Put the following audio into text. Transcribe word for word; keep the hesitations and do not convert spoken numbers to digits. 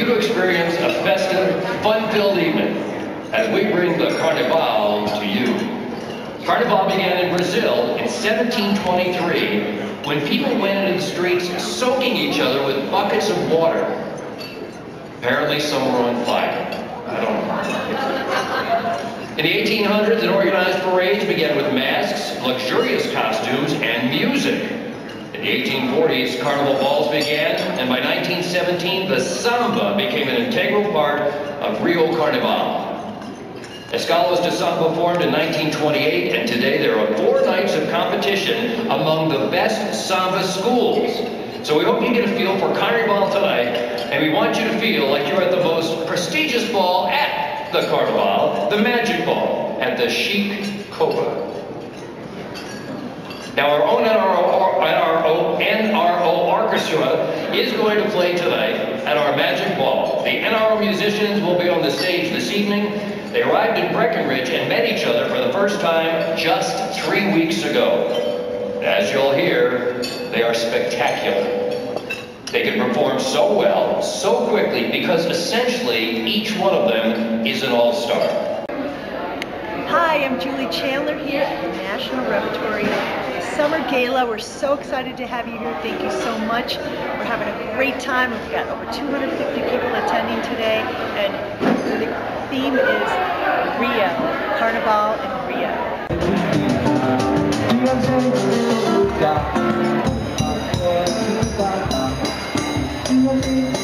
to experience a festive, fun-filled evening as we bring the Carnival to you. Carnival began in Brazil in seventeen twenty-three when people went into the streets soaking each other with buckets of water. Apparently some were on fire. I don't know. In the eighteen hundreds, an organized parade began with masks, luxurious costumes, and music. In the eighteen forties, carnival balls began, and by nineteen seventeen, the samba became an integral part of Rio Carnival. Escolas de Samba formed in nineteen twenty-eight, and today there are four nights of competition among the best samba schools. So we hope you get a feel for Carnival tonight, and we want you to feel like you're at the most prestigious ball at the Carnival, the Magic Ball at the Chic Copa. Now our own N R O Orchestra is going to play tonight at our Magic Ball. The N R O musicians will be on the stage this evening. They arrived in Breckenridge and met each other for the first time just three weeks ago. As you'll hear, they are spectacular. They can perform so well, so quickly, because essentially each one of them is an all-star. Hi, I'm Julie Chandler here at the National Repertory Summer Gala. We're so excited to have you here. Thank you so much. We're having a great time. We've got over two hundred fifty people attending today, and the theme is Rio, Carnival in Rio.